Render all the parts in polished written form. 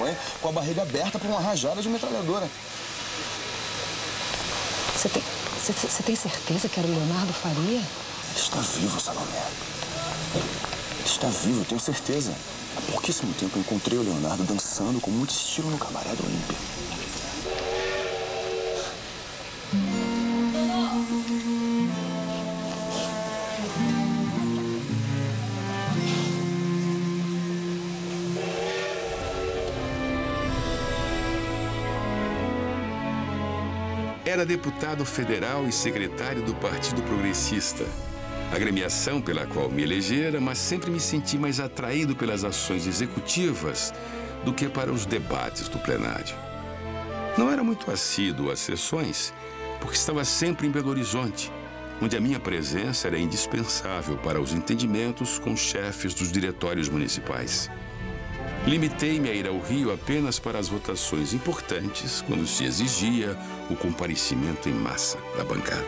mãe com a barriga aberta por uma rajada de metralhadora. Você tem certeza que era o Leonardo Faria? Ele está vivo, Salomé. Ele está vivo, eu tenho certeza. Há pouquíssimo tempo eu encontrei o Leonardo dançando com muito estilo no cabaré do Olímpia. Era deputado federal e secretário do Partido Progressista, agremiação pela qual me elegera, mas sempre me senti mais atraído pelas ações executivas do que para os debates do plenário. Não era muito assíduo às sessões, porque estava sempre em Belo Horizonte, onde a minha presença era indispensável para os entendimentos com os chefes dos diretórios municipais. Limitei-me a ir ao Rio apenas para as votações importantes, quando se exigia o comparecimento em massa da bancada.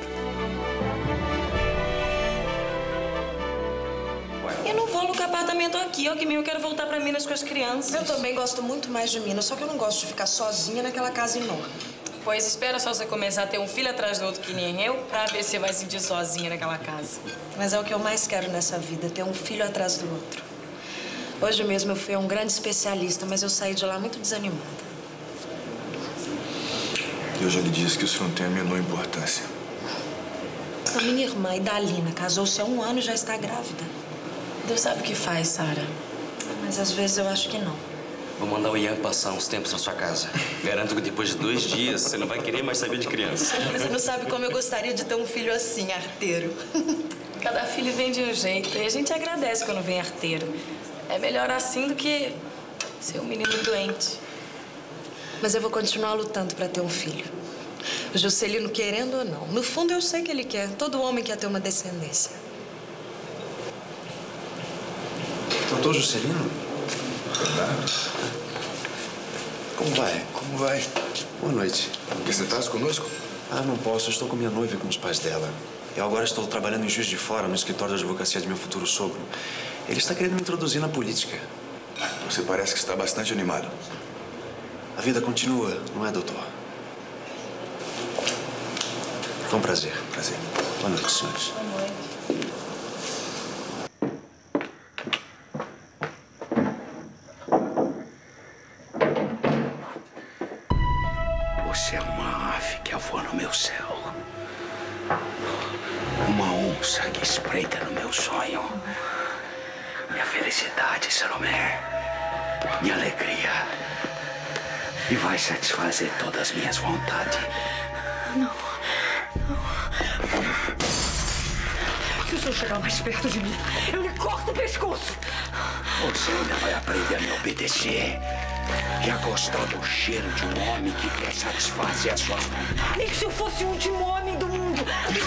Eu não vou alugar apartamento aqui, ó, que eu quero voltar para Minas com as crianças. Eu também gosto muito mais de Minas, só que eu não gosto de ficar sozinha naquela casa enorme. Pois espera só você começar a ter um filho atrás do outro que nem eu, pra ver se você vai se sentir sozinha naquela casa. Mas é o que eu mais quero nessa vida, ter um filho atrás do outro. Hoje mesmo eu fui a um grande especialista, mas eu saí de lá muito desanimada. Eu já lhe disse que isso não tem a menor importância. A minha irmã, Idalina, casou-se há 1 ano e já está grávida. Deus sabe o que faz, Sara. Mas às vezes eu acho que não. Vou mandar o Ian passar uns tempos na sua casa. Garanto que depois de 2 dias você não vai querer mais saber de criança. Mas você não sabe como eu gostaria de ter um filho assim, arteiro. Cada filho vem de um jeito e a gente agradece quando vem arteiro. É melhor assim do que ser um menino doente. Mas eu vou continuar lutando para ter um filho. O Juscelino querendo ou não. No fundo, eu sei que ele quer. Todo homem quer ter uma descendência. Doutor Juscelino? Como vai? Como vai? Boa noite. Quer sentar-se conosco? Ah, não posso. Eu estou com minha noiva e com os pais dela. Eu agora estou trabalhando em Juiz de Fora, no escritório de advocacia de meu futuro sogro. Ele está querendo me introduzir na política. Você parece que está bastante animado. A vida continua, não é, doutor? Foi um prazer. Prazer. Boa noite, senhores. Boa noite. Você é uma ave que voa no meu céu. Uma onça que espreita no meu sonho. Minha felicidade, Salomé. Minha alegria. E vai satisfazer todas as minhas vontades. Não. Se o senhor chegar mais perto de mim, eu lhe corto o pescoço. Você ainda vai aprender a me obedecer. E a gostar do cheiro de um homem que quer satisfazer as suas vontades. Nem que se eu fosse o último homem do mundo.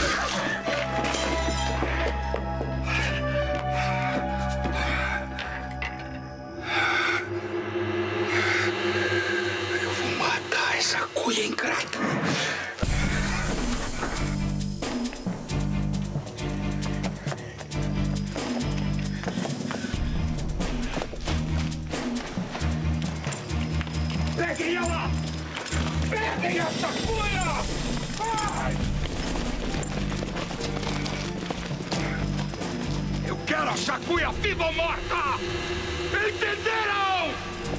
Eu vou matar essa cuia ingrata. Peguem ela! Peguem essa cuia! Vai! Eu quero a chacuia viva ou morta! Entenderam?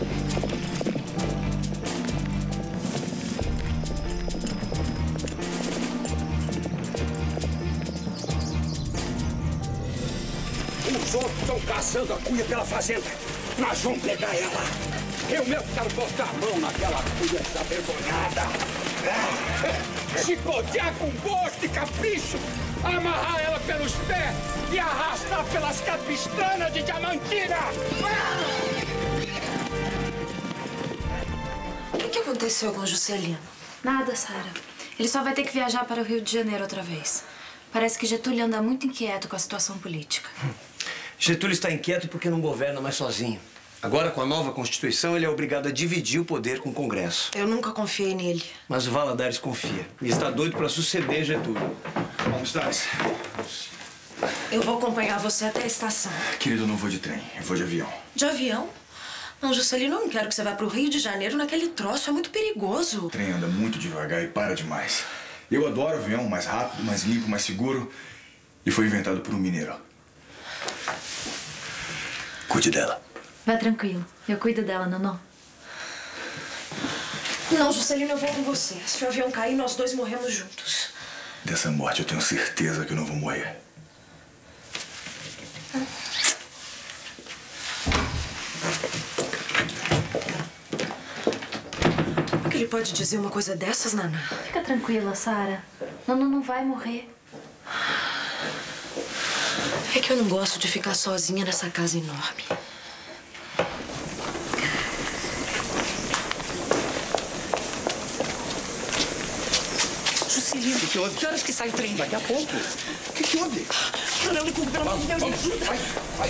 Os outros estão caçando a cuia pela fazenda. Nós vamos pegar ela. Eu mesmo quero botar a mão naquela cuia desavergonhada. Chicotear com gosto e capricho. Amarrar ela pelos pés e arrastar pelas capistanas de Diamantina. O que aconteceu com o Juscelino? Nada, Sara. Ele só vai ter que viajar para o Rio de Janeiro outra vez. Parece que Getúlio anda muito inquieto com a situação política. Getúlio está inquieto porque não governa mais sozinho. Agora, com a nova Constituição, ele é obrigado a dividir o poder com o Congresso. Eu nunca confiei nele. Mas o Valadares confia. E está doido para suceder Getúlio. Vamos, Thales. Eu vou acompanhar você até a estação. Querido, eu não vou de trem. Eu vou de avião. De avião? Não, Juscelino, eu não quero que você vá pro Rio de Janeiro naquele troço. É muito perigoso. O trem anda muito devagar e para demais. Eu adoro avião mais rápido, mais limpo, mais seguro. E foi inventado por um mineiro. Cuide dela. Vai tranquilo. Eu cuido dela, Nonô. Não, Juscelino, eu vou com você. Se o avião cair, nós dois morremos juntos. Dessa morte eu tenho certeza que eu não vou morrer. Como que ele pode dizer uma coisa dessas, Naná? Fica tranquila, Sara. Nonô não vai morrer. É que eu não gosto de ficar sozinha nessa casa enorme. O que houve? Que horas que sai o trem? Daqui a pouco. O que houve? Não, Licurgo, pelo amor de Deus, me ajuda. Vai, vai.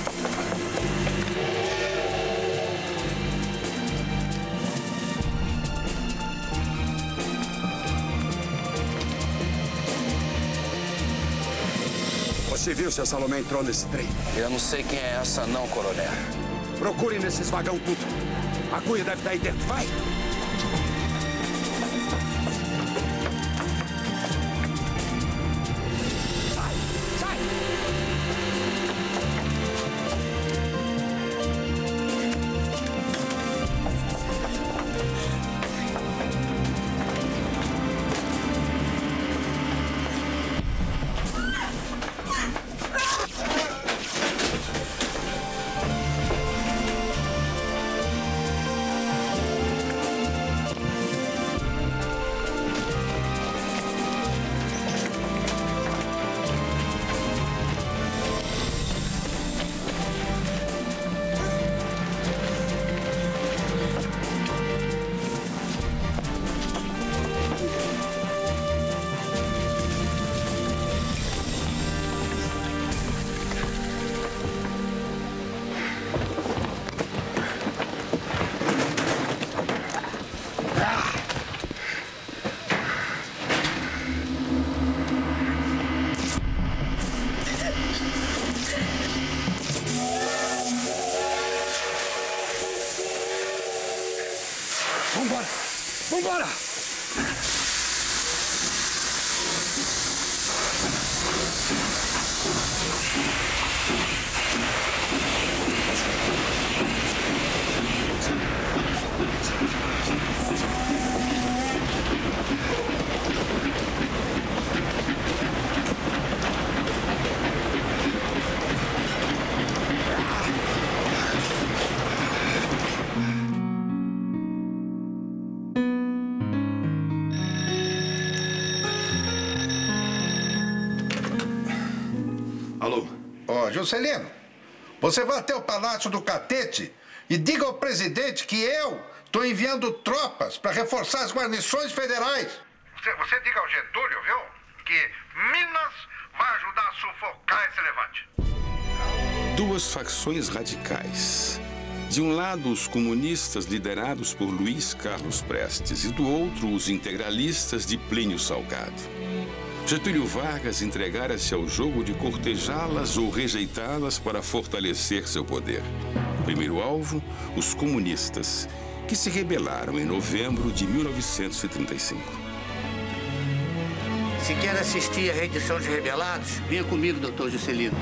Você viu se a Salomé entrou nesse trem? Eu não sei quem é essa não, coronel. Procure nesses vagão tudo. A Cunha deve estar aí dentro. Vai! Vambora! Vambora! Alô? Ó, Juscelino, você vai até o Palácio do Catete e diga ao presidente que eu estou enviando tropas para reforçar as guarnições federais. Você diga ao Getúlio, viu, que Minas vai ajudar a sufocar esse levante. Duas facções radicais. De um lado, os comunistas liderados por Luiz Carlos Prestes e do outro, os integralistas de Plínio Salgado. Getúlio Vargas entregara-se ao jogo de cortejá-las ou rejeitá-las para fortalecer seu poder. Primeiro alvo, os comunistas, que se rebelaram em novembro de 1935. Se quer assistir à reedição de Rebelados, venha comigo, doutor Juscelino.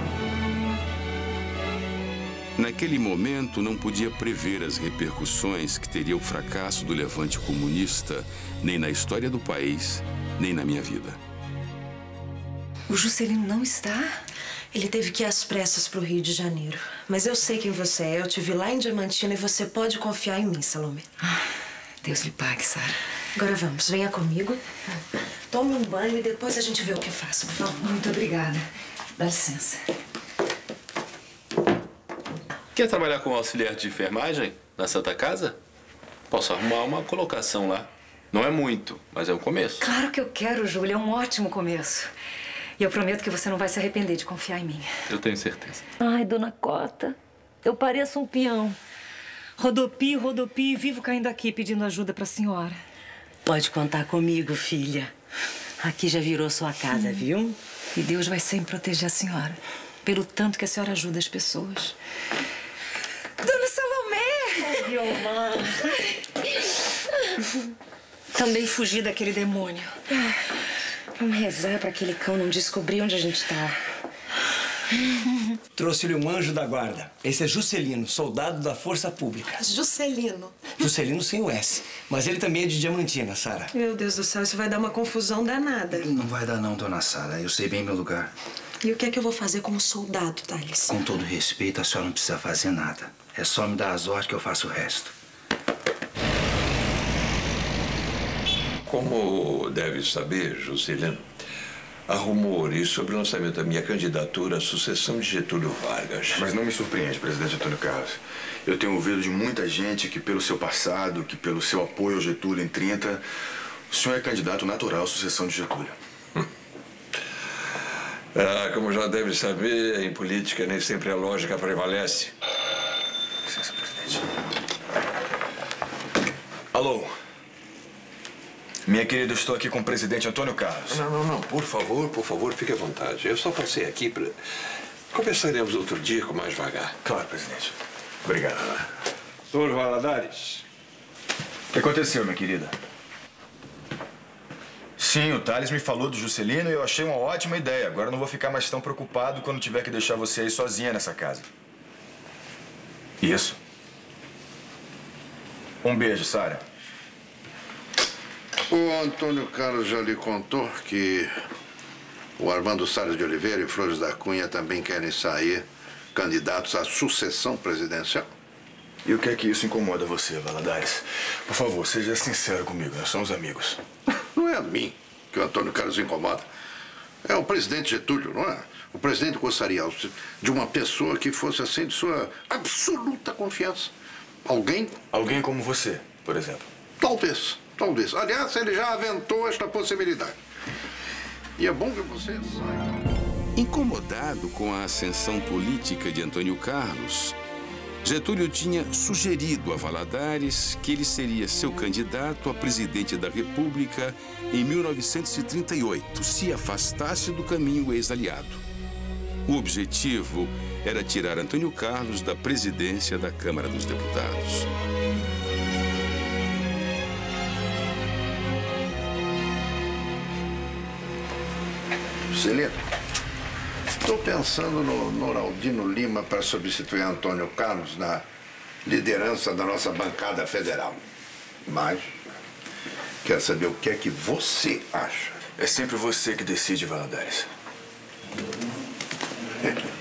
Naquele momento, não podia prever as repercussões que teria o fracasso do levante comunista, nem na história do país, nem na minha vida. O Juscelino não está? Ele teve que ir às pressas pro Rio de Janeiro. Mas eu sei quem você é. Eu te vi lá em Diamantina e você pode confiar em mim, Salomé. Deus lhe pague, Sara. Agora vamos, venha comigo. Tome um banho e depois a gente vê o que faz, por favor. Muito obrigada. Dá licença. Quer trabalhar como auxiliar de enfermagem na Santa Casa? Posso arrumar uma colocação lá. Não é muito, mas é um começo. Claro que eu quero, Júlia. É um ótimo começo. E eu prometo que você não vai se arrepender de confiar em mim. Eu tenho certeza. Ai, dona Cota, eu pareço um peão. Rodopio, rodopio e vivo caindo aqui pedindo ajuda pra senhora. Pode contar comigo, filha. Aqui já virou sua casa, viu? E Deus vai sempre proteger a senhora. Pelo tanto que a senhora ajuda as pessoas. Dona Salomé! Guiomar. Também fugi daquele demônio. Vamos rezar pra aquele cão não descobrir onde a gente tá. Trouxe-lhe um anjo da guarda. Esse é Juscelino, soldado da Força Pública. Juscelino? Juscelino sem o S. Mas ele também é de Diamantina, Sara. Meu Deus do céu, isso vai dar uma confusão danada. Não vai dar não, dona Sara. Eu sei bem meu lugar. E o que é que eu vou fazer como soldado, Thales? Com todo respeito, a senhora não precisa fazer nada. É só me dar as ordens que eu faço o resto. Como deve saber, Juscelino, há rumores sobre o lançamento da minha candidatura à sucessão de Getúlio Vargas. Mas não me surpreende, presidente Antônio Carlos. Eu tenho ouvido de muita gente que, pelo seu passado, que pelo seu apoio ao Getúlio em 30, o senhor é candidato natural à sucessão de Getúlio. Como já deve saber, em política nem sempre a lógica prevalece. Licença, presidente. Alô? Minha querida, eu estou aqui com o presidente Antônio Carlos. Não. Por favor, fique à vontade. Eu só passei aqui para... Conversaremos outro dia com mais vagar. Claro, presidente. Obrigado. Doutor Valadares. O que aconteceu, minha querida? Sim, o Thales me falou do Juscelino e eu achei uma ótima ideia. Agora eu não vou ficar mais tão preocupado quando tiver que deixar você aí sozinha nessa casa. Isso. Um beijo, Sara. O Antônio Carlos já lhe contou que o Armando Salles de Oliveira e Flores da Cunha também querem sair candidatos à sucessão presidencial? E o que é que isso incomoda você, Valadares? Por favor, seja sincero comigo, nós somos amigos. Não é a mim que o Antônio Carlos incomoda. É o presidente Getúlio, não é? O presidente gostaria de uma pessoa que fosse assim de sua absoluta confiança. Alguém como você, por exemplo. Talvez. Aliás, ele já aventou esta possibilidade. E é bom que você saiba. Incomodado com a ascensão política de Antônio Carlos, Getúlio tinha sugerido a Valadares que ele seria seu candidato a presidente da República em 1938, se afastasse do caminho ex-aliado. O objetivo era tirar Antônio Carlos da presidência da Câmara dos Deputados. Juscelino, estou pensando no Noraldino Lima para substituir Antônio Carlos na liderança da nossa bancada federal. Mas quero saber o que é que você acha. É sempre você que decide, Valadares.